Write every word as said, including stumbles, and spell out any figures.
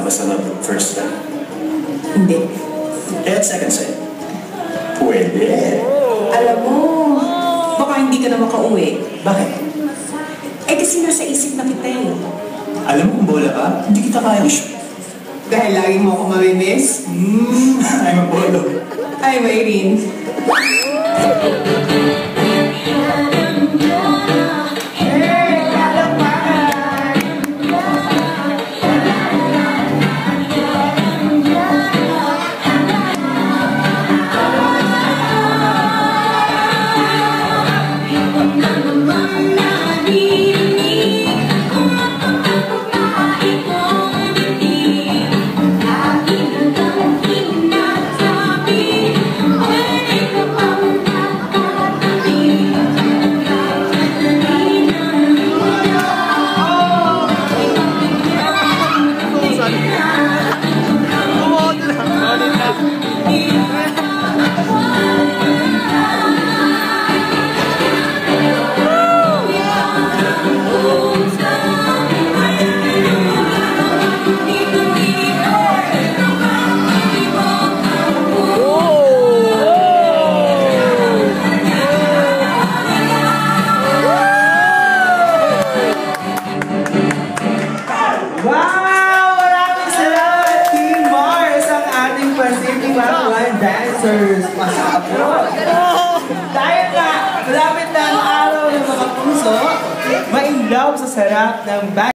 ba sa love at first time? Hindi. Eh, at second sight? Pwede. Alam mo, baka hindi ka na makauwi. Bakit? Eh kasi nasa isip na kita eh. Alam mo kung bola ka, hindi kita kayang shoot. Dahil lagi mo ako mamimiss? Hmm, I'm a bolo. I'm Irene. Juan dancers, pasapot. Dahil nga, malapit na ang araw ng mga puso, ma-in love sa sarap ng bag.